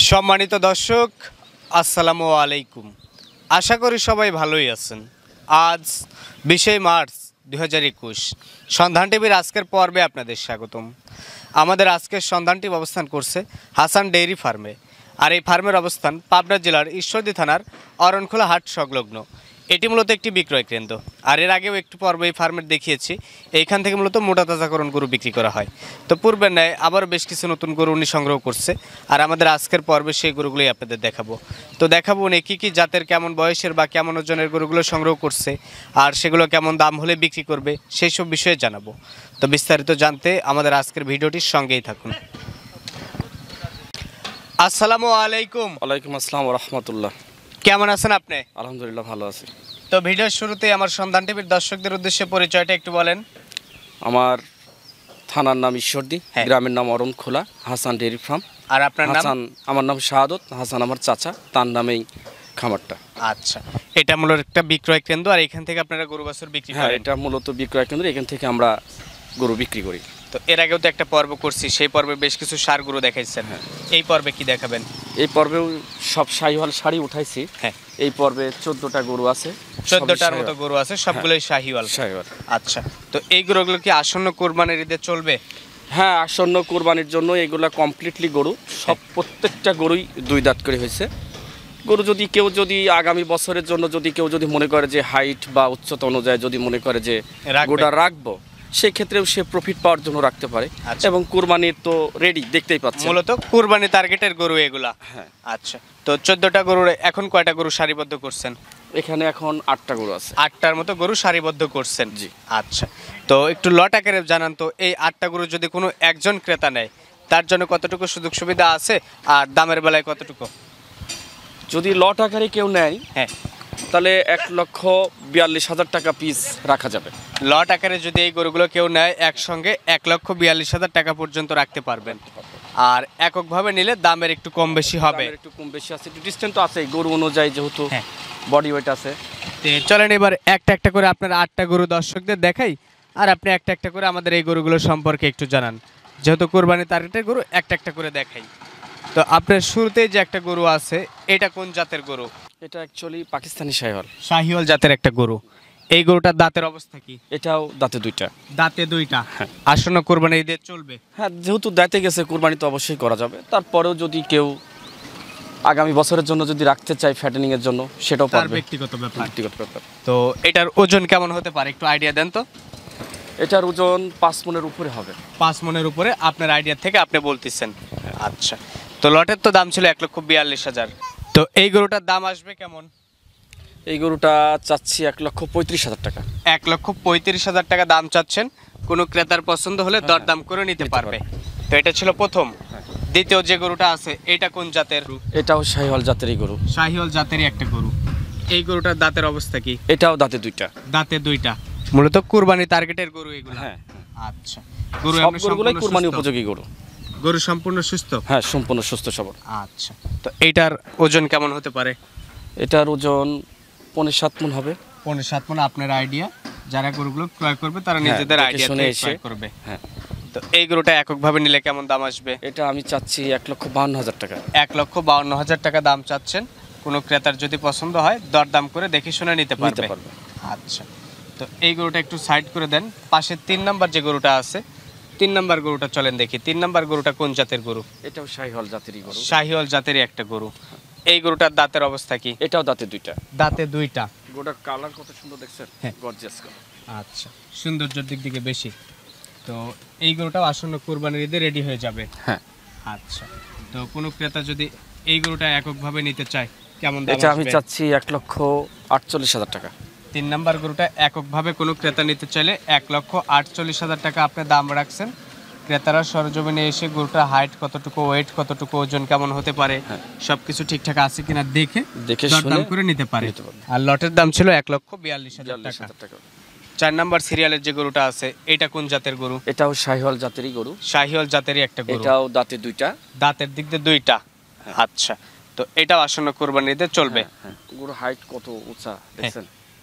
সম্মানিত দর্শক, আসসালামু আলাইকুম। আশা করি সবাই ভালোই আছেন। আজ 20 মার্চ 2021 সন্ধান টিভির আজকের পর্বে আপনাদের স্বাগতম। আমাদের আজকের সন্ধান টিভি অবস্থান করছে হাসান ডেইরি ফার্মে। আর এই ফার্মের অবস্থান পাবনা জেলার ঈশ্বরদী থানার অরনখোলা হাট সংলগ্ন। এটি মূলত একটি বিক্রয় কেন্দ্র। আর এর আগেও একটু পর্ব এই ফার্মের দেখিয়েছি। এইখান থেকে মূলত মোটা তাজাকরণ গরু বিক্রি করা হয়। তো পূর্বের ন্যায় আবারও বেশ কিছু নতুন গরু উনি সংগ্রহ করছে। আর আমাদের আজকের পর্বে সেই গরুগুলোই আপনাদের দেখাবো। তো দেখাবো উনি কী কী জাতের, কেমন বয়সের বা কেমন ওজনের গরুগুলো সংগ্রহ করছে, আর সেগুলো কেমন দাম হলে বিক্রি করবে, সেই সব বিষয়ে জানাবো। তো বিস্তারিত জানতে আমাদের আজকের ভিডিওটির সঙ্গেই থাকুন। আসসালামু আলাইকুম। ওয়ালাইকুম আসসালাম ওয়া রাহমাতুল্লাহ। কেমন আছেন আপনি? আলহামদুলিল্লাহ ভালো আছি। তো ভিডিওর শুরুতেই আমার সন্ধান টিভির দর্শকদের উদ্দেশ্যে পরিচয়টা একটু বলেন। আমার থানার নাম ঈশ্বরদী, গ্রামের নাম অরনখোলা, হাসান ডেইরি ফার্ম। আর আপনার নাম? হাসান আমার নাম শাহাদত, হাসান আমার চাচা, তার নামেই খামারটা। আচ্ছা, এটা মূলত একটা বিক্রয় কেন্দ্র। আর এখান থেকে আপনারা গরু বাছুর বিক্রি করেন? হ্যাঁ, এটা মূলত বিক্রয় কেন্দ্র, এখান থেকে আমরা গরু বিক্রি করি। তো এর আগেও তো একটা পর্ব করছি, সেই পর্বে বেশ কিছু সার গরু দেখাইছেন। হ্যাঁ, এই পর্বে কি দেখাবেন? এই পর্বেও সব শাহিওয়াল শাড়ি উঠাইছি। হ্যাঁ, এই পর্বে 14টা গরু আছে। 14টার মতো গরু আছে, সবগুলোই শাহিওয়াল। শাহিওয়াল। আচ্ছা, তো এই গরুগুলো কি আসন্ন কোরবানির ঈদে চলবে? হ্যাঁ, আসন্ন কোরবানির জন্য এগুলা কমপ্লিটলি গরু। সব প্রত্যেকটা গরুই 2 দাঁত করে হয়েছে। গরু কেউ যদি আগামী বছরের জন্য কেউ মনে করে যে হাইট বা উচ্চতা অনুযায়ী যদি মনে করে যে গরুটা রাখবো, সেক্ষেত্রেও সে প্রফিট পাওয়ার জন্য রাখতে পারে। এবং কুরবানির তো রেডি, দেখতেই পাচ্ছেন। মূলত কুরবানি টার্গেটের গরু এগুলা। হ্যাঁ। আচ্ছা, তো 14টা গরুর এখন কয়টা গরু সারিবদ্ধ করছেন? এখানে এখন 8টা গরু আছে। 8টার মতো গরু সারিবদ্ধ করছেন? জি। আচ্ছা, তো একটু লট আকারে জানান তো, এই 8টা গরু যদি কোনো একজন ক্রেতা নেয়, তার জন্য কতটুকু সুযোগ সুবিধা আছে, আর দামের বেলায় কতটুকু? যদি লট আকারে কেউ নেয়, হ্যাঁ, তাহলে 1,42,000 টাকা পিস রাখা যাবে। লট আকারে যদি এই গরুগুলো কেউ নেয়, একসঙ্গে 1,42,000 টাকা পর্যন্ত রাখতে পারবেন। আর এককভাবে নিলে দামের একটু কম বেশি হবে। একটু কম বেশি আছে, একটু ডিসটেন্স তো আছে গরু অনুযায়ী, যেহেতু বডি ওয়েট আছে। চলেন এবার একটা একটা করে আপনার 8টা গরু দর্শকদের দেখাই, আর আপনি একটা একটা করে আমাদের এই গরুগুলো সম্পর্কে একটু জানান। যেহেতু কোরবানি টার্গেটের গরু, একটা একটা করে দেখাই। তো আপনার শুরুতেই যে একটা গরু আছে, এটা কোন জাতের গরু? এটা অ্যাকচুয়ালি পাকিস্তানি শাহিওয়াল। শাহিওয়াল জাতের একটা গরু। এই গরুটার দাঁতের অবস্থা কি? এটাও দাঁতে 2টা। দাঁতে 2টা। হ্যাঁ। আসন্ন কোরবানি ঈদে চলবে? হ্যাঁ, যেহেতু দাঁতে গেছে, কোরবানি তো অবশ্যই করা যাবে। তারপরেও যদি কেউ আগামী বছরের জন্য যদি রাখতে চায় ফ্যাটেনিং এর জন্য, সেটাও পারবে। ব্যক্তিগত ব্যাপার। ব্যক্তিগত। তো এটার ওজন কেমন হতে পারে, একটু আইডিয়া দেন তো। এটার ওজন 5 মণের উপরে হবে। 5 মণের উপরে আপনার আইডিয়া থেকে আপনি বলতেছেন। আচ্ছা, তো লটের তো দাম ছিল 1,42,000। তো এই গরুটার দাম আসবে কেমন? এই গরুটা চাচ্ছি 1,35,000 টাকা। 1,35,000 টাকা দাম চাচ্ছেন। কোনো ক্রেতার পছন্দ হলে দরদাম করে নিতে পারবে। তো এটা ছিল প্রথম। দ্বিতীয় যে গরুটা আছে, এটা কোন জাতের? এটাও শাহিওয়াল জাতেরই গরু। শাহিওয়াল জাতেরই একটা গরু। এই গরুটার দাঁতের অবস্থা কি? এটাও দাঁতে 2টা। দাঁতে 2টা। মূলত কুরবানি টার্গেটের গরু এগুলো। হ্যাঁ। আচ্ছা, গরু সব গরুগুলাই কুরবানি উপযোগী গরু। গরু সম্পূর্ণ সুস্থ? হ্যাঁ, সম্পূর্ণ সুস্থ সবল। আচ্ছা, তো এইটার ওজন কেমন হতে পারে? এটার ওজন 5.7 মণ হবে। 5.7 মণ আপনার আইডিয়া। যারা গরুগুলো ক্রয় করবে তারা নিজেদের আইডিয়া থেকে ক্রয় করবে। হ্যাঁ। তো এই গরুটা এককভাবে নিলে কেমন দাম আসবে? এটা আমি চাচ্ছি 1,52,000 টাকা। 1,52,000 টাকা দাম চাচ্ছেন। কোনো ক্রেতার যদি পছন্দ হয়, দরদাম করে দেখে শুনে নিতে পারবে। আচ্ছা, তো এই গরুটা একটু সাইড করে দেন। পাশে 3 নাম্বার যে গরুটা আছে, 3 নাম্বার গরুটা চলেন দেখি। 3 নাম্বার গরুটা কোন জাতের গরু? এটাও শাহিওয়াল জাতেরই গরু। শাহিওয়াল জাতেরই একটা গরু। এই গরুটার দাঁতের অবস্থা কি? এটাও দাঁতে 2টা। দাঁতে 2টা। গরুটার কালার কত সুন্দর দেখছেন? Gorgeous colour. আচ্ছা, সৌন্দর্যের দিক থেকে বেশি। তো এই গরুটাও আসন্ন কোরবানির ঈদে রেডি হয়ে যাবে। হ্যাঁ। আচ্ছা, তো কোনো ক্রেতা যদি এই গরুটা এককভাবে নিতে চায়, কেমন দাম? এটা আমি চাচ্ছি 1,48,000 টাকা। 3 নাম্বার গরুটা এককভাবে কোনো ক্রেতা নিতে চাইলে 1,48,000 টাকা আপনি দাম রাখছেন। ক্রেতারা সরজমিনে এসে গরুটার হাইট কতটুকু, ওয়েট কতটুকু, ওজন কেমন হতে পারে, সবকিছু ঠিকঠাক আছে কিনা দেখে দাম করে নিতে পারে। আর লটের দাম ছিল 1,42,000 টাকা। 4 নাম্বার সিরিয়ালের যে গরুটা আছে, এটা কোন জাতের গরু? এটাও শাহিওয়াল জাতেরই গরু। শাহিওয়াল জাতেরই একটা গরু। এটাও দাঁতে 2টা। দাঁতের দিক দিয়ে 2টা। আচ্ছা, তো এটাও আসন্ন কোরবানির ঈদে চলবে। গরু হাইট কত উঁচা দেখছেন?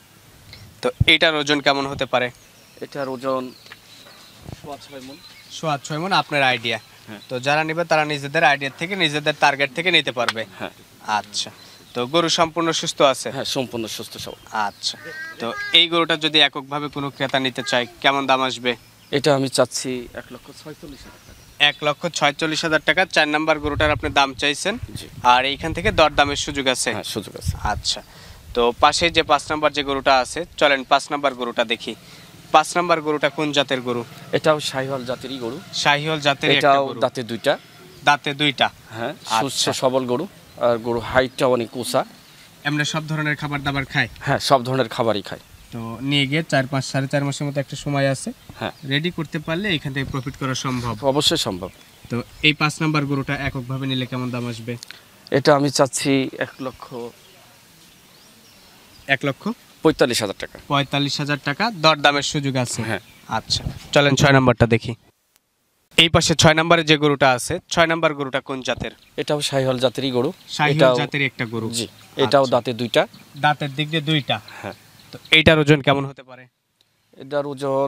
তো এটার ওজন কেমন হতে পারে? এটার ওজন 6.5 মণ। 6.5 মণ আপনার আইডিয়া। হ্যাঁ। তো যারা নেবে তারা নিজেদের আইডিয়া থেকে নিজেদের টার্গেট থেকে নিতে পারবে। হ্যাঁ আচ্ছা, তো গরু সম্পূর্ণ সুস্থ আছে? হ্যাঁ সম্পূর্ণ সুস্থ সবল। আচ্ছা, তো এই গরুটা যদি এককভাবে কোনো ক্রেতা নিতে চায় কেমন দাম আসবে? এটা আমি চাচ্ছি 1,46,000 টাকা। 1,46,000 টাকা। 4 নাম্বার গরুটার আপনি দাম চাইছেন, জি আর এইখান থেকে দরদামের সুযোগ আছে? হ্যাঁ সুযোগ আছে। আচ্ছা, তো পাশে যে 5 নাম্বার যে গরুটা আছে, চলেন 5 নাম্বার গরুটা দেখি। 5 নাম্বার গরুটা কোন জাতের গরু? এটাও শাহিওয়াল জাতেরই গরু। শাহিওয়াল জাতের একটা এটাও গরু। দাঁতে দুইটা। দাঁতে দুইটা। হ্যাঁ সুস্থ আচ্ছা। সবল গরু। আর গরু হাইটটা অনেক উঁচা। এমনি সব ধরনের খাবার দাবার খায়? হ্যাঁ সব ধরনের খাবারই খায়। তো নিয়ে গিয়ে 4-5 4.5 মাসের মতো একটা সময় আছে, হ্যাঁ রেডি করতে পারলে এখান থেকে প্রফিট করা সম্ভব। অবশ্যই সম্ভব। তো এই 5 নাম্বার গরুটা এককভাবে নিলে কেমন দাম আসবে? এটা আমি চাচ্ছি 1,45,000 টাকা। 45,000 টাকা, দরদামের সুযোগ আছে? হ্যাঁ। আচ্ছা, চলেন 6 নাম্বারটা দেখি। এই পাশে 6 নাম্বারে যে গরুটা আছে, 6 নাম্বার গরুটা কোন জাতের? এটাও শাহিওয়াল জাতেরই গরু। শাহিওয়াল জাতের একটা গরু। জি এটাও আচ্ছা। দাঁতে দুইটা। দাঁতের দিক দিয়ে দুইটা। হ্যাঁ। তো এইটার ওজন কেমন হতে পারে? এটার ওজন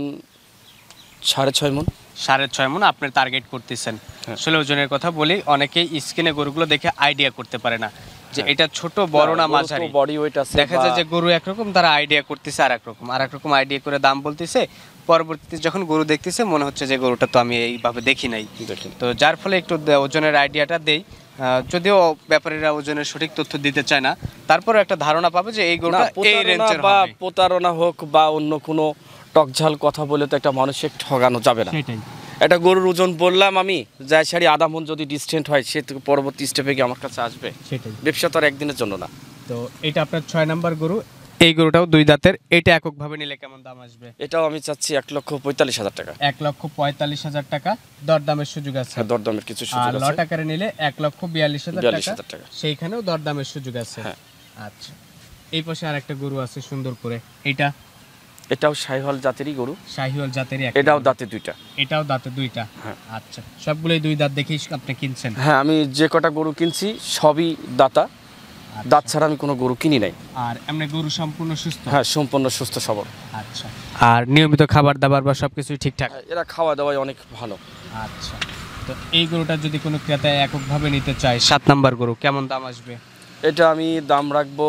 6.5 মণ। 6.5 মণ আপনি টার্গেট করতেছেন। হ্যাঁ। আসলে ওজনের কথা বলি, অনেকেই স্কিনে গরুগুলো দেখে আইডিয়া করতে পারে না যে হ্যাঁ। এটা ছোট বড় না মাঝারি। বডি ওয়েট আছে। দেখা যায় যে গরু একরকম, তারা আইডিয়া করতেছে আর একরকম আইডিয়া করে দাম বলতেছে। পরবর্তীতে যখন গরু দেখতেছে মনে হচ্ছে যে গরুটা তো আমি এইভাবে দেখি নাই। তো যার ফলে একটু ওজনের আইডিয়াটা দেই। যদিও ব্যাপারীরা ওজনের সঠিক তথ্য দিতে চায় না, তারপরে একটা ধারণা পাবে যে এই গরুটা এই রেঞ্জের বা হবে। প্রতারণা হোক বা অন্য কোনো টকঝাল কথা বলে তো একটা মানুষকে ঠগানো যাবে না। সেটাই। একটা গরুর ওজন বললাম আমি, যাই সারি আধা মণ যদি ডিস্টেন্ট হয়, সে তো পরবর্তী স্টেপে গিয়ে আমার কাছে আসবে। সেটাই। ব্যবসা তো আর একদিনের জন্য না। তো এটা আপনার 6 নাম্বার গরু। এই গরুটাও দুই দাঁতের। এটা এককভাবে নিলে কেমন দাম আসবে? এটাও আমি চাচ্ছি 1,45,000 টাকা। 1,45,000 টাকা, দরদামের সুযোগ আছে? হ্যাঁ দরদামের কিছু আর সুযোগ আছে। লট আকারে নিলে 1,42,000 42,000 টাকা। সেইখানেও দরদামের সুযোগ আছে? হ্যাঁ। আচ্ছা, এই পাশে আরেকটা গরু আছে সুন্দর করে। এটা এটাও শাহিওয়াল জাতেরই গরু। শাহিওয়াল জাতেরই একটা এটাও গরু। দাঁতে দুইটা। এটাও দাঁতে দুইটা। হ্যাঁ। আচ্ছা, সবগুলোই দুই দাঁত দেখেই আপনি কিনছেন? হ্যাঁ আমি যে কটা গরু কিনছি সবই দাতা। আচ্ছা। দাঁত ছাড়া আমি কোনো গরু কিনি নাই। আর এমনি গরু সম্পূর্ণ সুস্থ? হ্যাঁ সম্পূর্ণ সুস্থ সবল। আচ্ছা, আর নিয়মিত খাবার দাবার বা সবকিছুই ঠিকঠাক? এরা খাওয়া দাওয়ায় অনেক ভালো। আচ্ছা, তো এই গরুটা যদি কোনো ক্রেতা এককভাবে নিতে চায়, 7 নাম্বার গরু, কেমন দাম আসবে? এটা আমি দাম রাখবো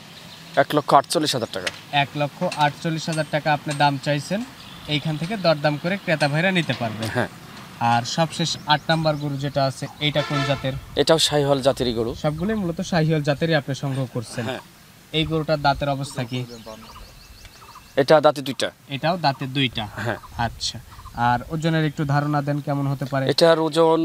1,48,000 টাকা। 1,48,000 টাকা আপনি দাম চাইছেন। এইখান থেকে দরদাম করে ক্রেতা ভাইরা নিতে পারবে। হ্যাঁ। আর সবশেষ 8 নাম্বার গরু যেটা আছে, এইটা কোন জাতের? এটাও শাহিওয়াল জাতেরই গরু। সবগুলোই মূলত শাহিওয়াল জাতেরই আপনি সংগ্রহ করছেন। হ্যাঁ। এই গরুটার দাঁতের অবস্থা কি? এটা দাঁতে দুইটা। এটাও দাঁতে দুইটা। হ্যাঁ। আচ্ছা, আর ওজনের একটু ধারণা দেন কেমন হতে পারে? এটার ওজন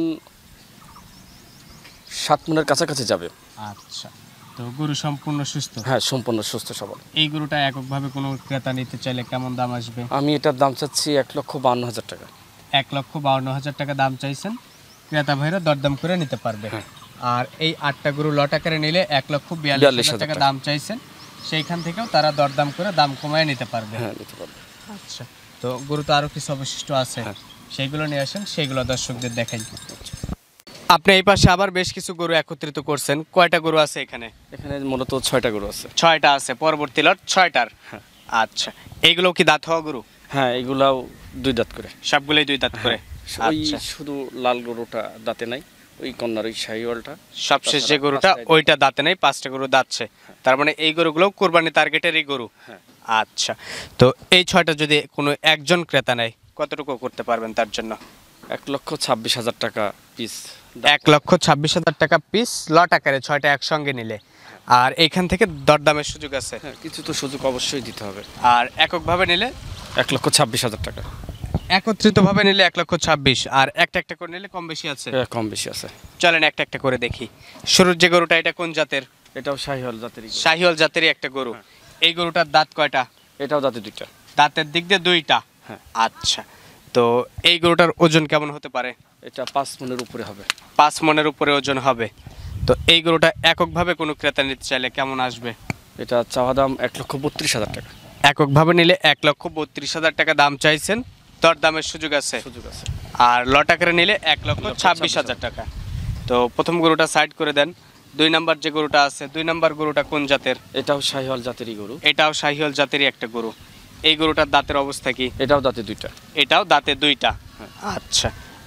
7 মণের কাছাকাছি যাবে। আচ্ছা, তো গরু সম্পূর্ণ সুস্থ? হ্যাঁ সম্পূর্ণ সুস্থ সবল। এই গরুটা এককভাবে কোনো ক্রেতা নিতে চাইলে কেমন দাম আসবে? আমি এটার দাম চাচ্ছি 1,52,000 টাকা। 1,52,000 টাকা দাম চাইছেন। ক্রেতা ভাইরা দরদাম করে নিতে পারবে। হ্যাঁ। আর এই 8টা গরু লট আকারে নিলে 1,42,000 টাকা দাম চাইছেন। সেইখান থেকেও তারা দরদাম করে দাম কমায় নিতে পারবে। হ্যাঁ নিতে পারবে। আচ্ছা, তো গরু তো আরো কিছু অবশিষ্ট আছে, হ্যাঁ। সেইগুলো নিয়ে আসেন, সেইগুলো দর্শকদের দেখাই। আপনি এই পাশে আবার বেশ কিছু গরু একত্রিত করছেন। কয়টা গরু আছে এখানে? এখানে মূলত 6টা গরু আছে। 6টা আছে, পরবর্তী লট 6টার। হ্যাঁ। আচ্ছা, এইগুলো কি দাঁত হওয়া গরু? হ্যাঁ এগুলাও দুই দাঁত করে। সবগুলোই দুই দাঁত করে? ওই আচ্ছা, শুধু লাল গরুটা দাঁতে নাই, ওই কন্যার ওই শাহিওয়ালটা। সবশেষ যে গরুটা ওইটা দাঁতে নেই, 5টা গরু দাঁতছে। তার মানে এই গরুগুলো কোরবানি টার্গেটেরই গরু। হ্যাঁ। আচ্ছা, তো এই 6টা যদি কোনো একজন ক্রেতা নেয়, কতটুকু করতে পারবেন তার জন্য? 1,26,000 টাকা পিস। 1,26,000 টাকা পিস, লট আকারে 6টা একসঙ্গে নিলে। আর এইখান থেকে দরদামের সুযোগ আছে? হ্যাঁ কিছু তো সুযোগ অবশ্যই দিতে হবে। আর এককভাবে নিলে? 1,26,000 টাকা। একত্রিতভাবে নিলে 1,26,000, আর একটা একটা করে নিলে কম বেশি আছে? হ্যাঁ কম বেশি আছে। চলেন একটা একটা করে দেখি। শুরুর যে গরুটা, এটা কোন জাতের? এটাও শাহিওয়াল জাতেরই গরু। শাহিওয়াল জাতেরই একটা গরু। এই গরুটার দাঁত কয়টা? এটাও দাঁতে দুইটা। দাঁতের দিক দিয়ে দুইটা। হ্যাঁ। আচ্ছা, তো এই গরুটার ওজন কেমন হতে পারে? এটা 5 মণের উপরে হবে। 5 মণের উপরে ওজন হবে। তো এই গরুটা এককভাবে কোনো ক্রেতা নিতে চাইলে কেমন আসবে? এটা চাওয়া দাম 1,32,000 টাকা। এককভাবে নিলে 1,32,000 টাকা দাম চাইছেন, দরদামের সুযোগ আছে? সুযোগ আছে। আর লট আকারে নিলে 1,26,000 টাকা। তো প্রথম গরুটা সাইড করে দেন। 2 নাম্বার যে গরুটা আছে, 2 নাম্বার গরুটা কোন জাতের? এটাও শাহিওয়াল জাতেরই গরু। এটাও শাহিওয়াল জাতেরই একটা গরু। এই গরুটার দাঁতের অবস্থা কি? এটাও দাঁতে দুইটা। এটাও দাঁতে দুইটা। আচ্ছা,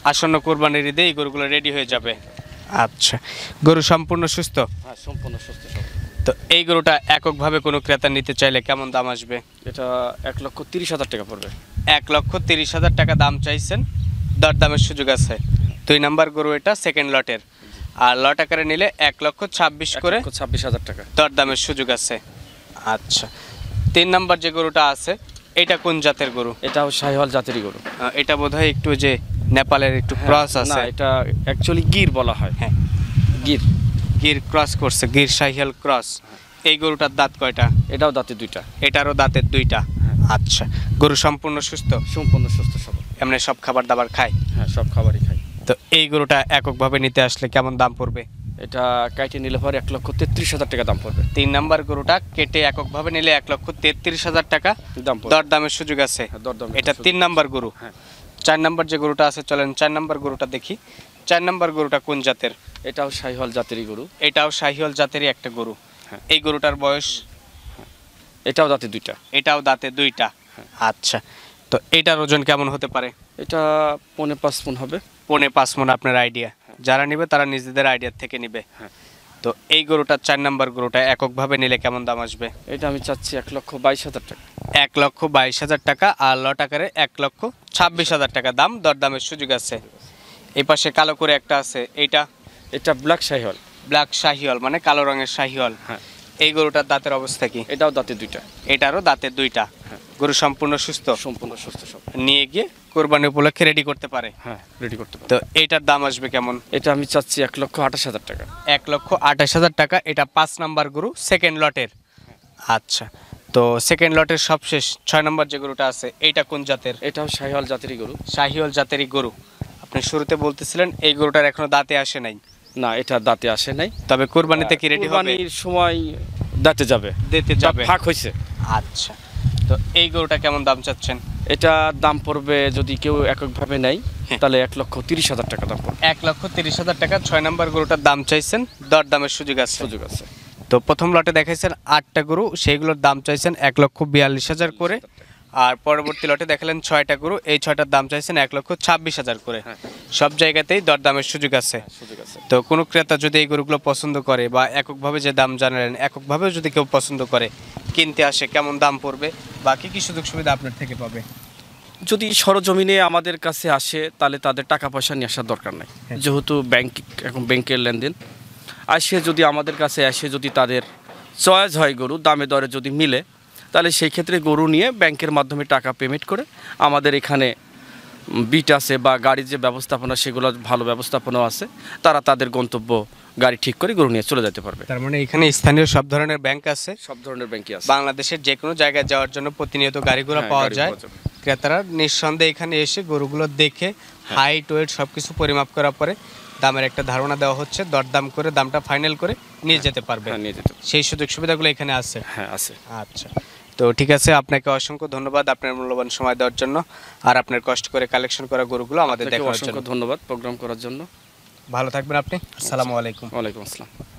আসন্ন কোরবানির ঈদে এই গরুগুলো রেডি হয়ে যাবে। আচ্ছা, গরু সম্পূর্ণ সুস্থ? হ্যাঁ, সম্পূর্ণ সুস্থ সবল। তো এই গরুটা এককভাবে কোনো ক্রেতা নিতে চাইলে কেমন দাম আসবে? এটা 1,30,000 টাকা পড়বে। 1,30,000 টাকা দাম চাইছেন, দরদামের সুযোগ আছে। 2 নাম্বার গরু এটা, সেকেন্ড লটের। আর লট আকারে নিলে 1,26,000 করে 1,26,000 টাকা দরদামের সুযোগ আছে। আচ্ছা, 3 নাম্বার যে গরুটা আছে এটা কোন জাতের গরু? এটাও শাহিওয়াল জাতেরই গরু। এটা বোধহয় একটু যে নেপালের একটু ক্রস না, আছে। এটা অ্যাকচুয়ালি গির বলা হয়। হ্যাঁ, গির গির ক্রস করছে, গির শাহিয়াল ক্রস। এই গরুটার দাঁত কয়টা? এটাও দাঁতে 2টা। এটারও দাঁতের 2টা। আচ্ছা, গরু সম্পূর্ণ সুস্থ? সম্পূর্ণ সুস্থ সবল। এমনি সব খাবার দাবার খায়? হ্যাঁ, সব খাবারই খাই। তো এই গরুটা এককভাবে নিতে আসলে কেমন দাম পড়বে? এটা কাইটে নিলে পরে 1,33,000 টাকা দাম পড়বে। 3 নাম্বার গরুটা কেটে এককভাবে নিলে 1,33,000 টাকা দাম পড়বে। দরদামের সুযোগ আছে। দরদাম এটা 3 নাম্বার গরু। হ্যাঁ। 4 নাম্বার যে গরুটা আছে, চলেন 4 নাম্বার গরুটা দেখি। 4 নাম্বার গরুটা কোন জাতের? এটাও শাহিওয়াল জাতেরই গরু। এটাও শাহিওয়াল জাতেরই একটা গরু। হ্যাঁ। এই গরুটার বয়স? এটাও দাঁতে 2টা। এটাও দাঁতে 2টা। আচ্ছা, তো এটার ওজন কেমন হতে পারে? এটা 4.5 মণ হবে। 4.5 মণ আপনার আইডিয়া? যারা নিবে তারা নিজেদের আইডিয়া থেকে নিবে। হ্যাঁ। তো এই গরুটার 4 নাম্বার গরুটা এককভাবে নিলে কেমন দাম আসবে? এটা আমি চাচ্ছি 1,22,000 টাকা। 1,22,000 টাকা। আর লট আকারে 1,26,000 টাকা দাম, দরদামের সুযোগ আছে। এই পাশে কালো করে একটা আছে, এইটা? এটা ব্ল্যাক শাহিওয়াল। ব্ল্যাক শাহিওয়াল মানে কালো রঙের শাহিওয়াল। হ্যাঁ। এই গরুটার দাঁতের অবস্থা কি? এটাও দাঁতে 2টা। এটারও দাঁতের 2টা। হ্যাঁ। গরু সম্পূর্ণ সুস্থ? সম্পূর্ণ সুস্থ সবল। নিয়ে গিয়ে কোরবানি উপলক্ষে রেডি করতে পারে? হ্যাঁ, রেডি করতে পারবে। তো এইটার দাম আসবে কেমন? এটা আমি চাচ্ছি 1,28,000 টাকা। 1,28,000 টাকা। এটা 5 নাম্বার গরু, সেকেন্ড লটের। আচ্ছা, তো সেকেন্ড লটের সবশেষ 6 নাম্বার যে গরুটা আছে, এইটা কোন জাতের? এটাও শাহিওয়াল জাতেরই গরু। শাহিওয়াল জাতেরই গরু। আপনি শুরুতে বলতেছিলেন এই গরুটার এখনো দাঁতে আসে নাই। না, এটা দাঁতে আসে নাই। তবে কোরবানিতে কি রেডি হবে? কুরবানির সময় দাঁতে যাবে। দিতে যাবে। ফাঁক হয়েছে। আচ্ছা, তো এই গরুটা কেমন দাম চাচ্ছেন? এটা দাম পড়বে যদি কেউ এককভাবে নেয় হ্যাঁ। তাহলে 1,30,000 টাকা দাম পড়বে। 1,30,000 টাকা। 6 নাম্বার গরুটার দাম চাইছেন, দরদামের সুযোগ আছে। সুযোগ আছে। তো প্রথম লটে দেখাইছেন 8টা গরু, সেইগুলোর দাম চাইছেন 1,42,000 করে। আর পরবর্তী লটে দেখালেন 6টা গরু, এই 6টার দাম চাইছেন 1,26,000 করে। হ্যাঁ। সব জায়গাতেই দরদামের সুযোগ আছে। সুযোগ আছে। তো কোনো ক্রেতা যদি এই গরুগুলো পছন্দ করে বা এককভাবে যে দাম জানালেন, এককভাবেও যদি কেউ পছন্দ করে কিনতে আসে, কেমন দাম পড়বে বা কী কী সুযোগ সুবিধা আপনার থেকে পাবে? যদি সরজমিনে আমাদের কাছে আসে তাহলে তাদের টাকা পয়সা নিয়ে আসার দরকার নাই। হ্যাঁ। যেহেতু এখন ব্যাংকের লেনদেন, আসে যদি আমাদের কাছে আসে যদি তাদের চয়েস হয় গরু দামে দরে যদি মিলে, তাহলে সেই ক্ষেত্রে গরু নিয়ে ব্যাংকের মাধ্যমে টাকা পেমেন্ট করে আমাদের এখানে বিট আছে বা গাড়ির যে ব্যবস্থাপনা সেগুলো ভালো ব্যবস্থাপনাও আছে, তারা তাদের গন্তব্য গাড়ি ঠিক করে গরু নিয়ে চলে যেতে পারবে। তার মানে এখানে স্থানীয় সব ধরনের ব্যাংক আছে? সব ধরনের ব্যাংকই আছে। বাংলাদেশের যে কোনো জায়গায় যাওয়ার জন্য প্রতিনিয়ত গাড়িগুলো হ্যাঁ, পাওয়া গাড়ি যায়। পাওয়া যাবে। ক্রেতারা নিঃসন্দেহে এখানে এসে গরুগুলো দেখে হাইট ওয়েট সব কিছু পরিমাপ করার পরে দামের একটা ধারণা দেওয়া হচ্ছে, দরদাম করে দামটা ফাইনাল করে নিয়ে যেতে পারবে। হ্যাঁ, নিয়ে যেতে পারবে। সেই সুযোগ সুবিধাগুলো এখানে আছে? হ্যাঁ, আছে। আচ্ছা, তো ঠিক আছে, আপনাকে অসংখ্য ধন্যবাদ আপনার মূল্যবান সময় দেওয়ার জন্য আর আপনার কষ্ট করে কালেকশন করা গরুগুলো আমাদের আপনাকে দেখার জন্য। অসংখ্য ধন্যবাদ প্রোগ্রাম করার জন্য। ভালো থাকবেন আপনি। আসসালামু আলাইকুম। ওয়ালাইকুম আসসালাম।